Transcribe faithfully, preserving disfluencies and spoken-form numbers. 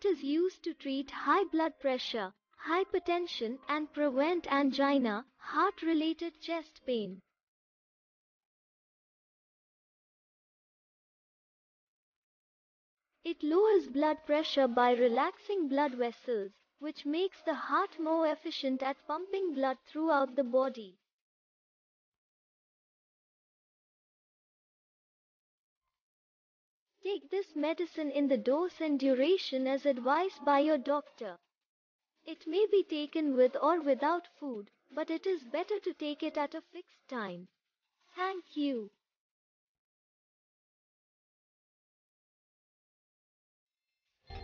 It is used to treat high blood pressure, hypertension, and prevent angina, heart-related chest pain. It lowers blood pressure by relaxing blood vessels, which makes the heart more efficient at pumping blood throughout the body. Take this medicine in the dose and duration as advised by your doctor. It may be taken with or without food, but it is better to take it at a fixed time. Thank you.